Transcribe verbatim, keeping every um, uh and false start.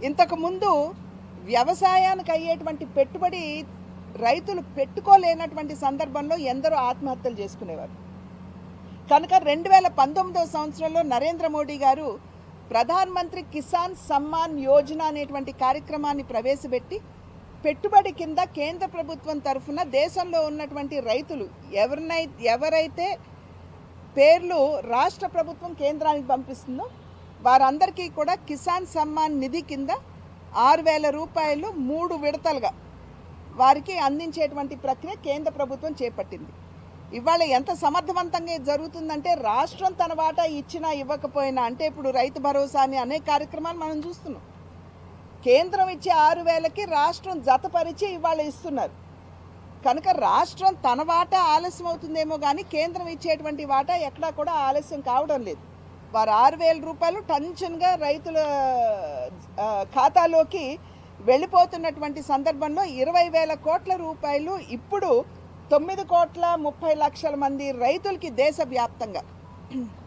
ఇంతకుముందు వ్యవసాయానికి అయ్యేటువంటి పెట్టుబడి రైతులు పెట్టుకోలేనటువంటి సందర్భంలో ఎందరో ఆత్మహత్యలు చేసుకునేవారు. కనుక రెండు వేల పంతొమ్మిదవ సంవత్సరంలో నరేంద్ర మోడీ గారు ప్రధానమంత్రి కిసాన్ సమ్మాన్ యోజన అనేటువంటి కార్యక్రమాన్ని ప్రవేశపెట్టి పెట్టుబడి కింద కేంద్ర ప్రభుత్వం తరఫున దేశంలో ఉన్నటువంటి రైతులు ఎవరినై ఎవరైతే పేర్లు రాష్ట్ర ప్రభుత్వం కేంద్రానికి పంపిస్తుందో వారందరికీ కూడా కిసాన్ సమ్మాన్ నిధి కింద ఆరు వేల రూపాయలు మూడు విడతలుగా వారికి అందించేటువంటి ప్రక్రియ కేంద్ర ప్రభుత్వం చేపట్టింది. ఇవాళ ఎంత సమర్థవంతంగా జరుగుతుందంటే రాష్ట్రం తన వాటా ఇచ్చినా ఇవ్వకపోయినా, అంటే ఇప్పుడు రైతు భరోసా అని అనేక కార్యక్రమాలు మనం చూస్తున్నాం. కేంద్రం ఇచ్చే ఆరు వేలకి రాష్ట్రం జతపరిచి ఇవాళ ఇస్తున్నారు. కనుక రాష్ట్రం తన వాటా ఆలస్యం అవుతుందేమో కానీ కేంద్రం ఇచ్చేటువంటి వాటా ఎక్కడా కూడా ఆలస్యం కావడం లేదు. వారు ఆరు వేల రూపాయలు టెన్షన్గా రైతుల ఖాతాలోకి వెళ్ళిపోతున్నటువంటి సందర్భంలో ఇరవై వేల కోట్ల రూపాయలు ఇప్పుడు తొమ్మిది కోట్ల ముప్పై లక్షల మంది రైతులకి దేశవ్యాప్తంగా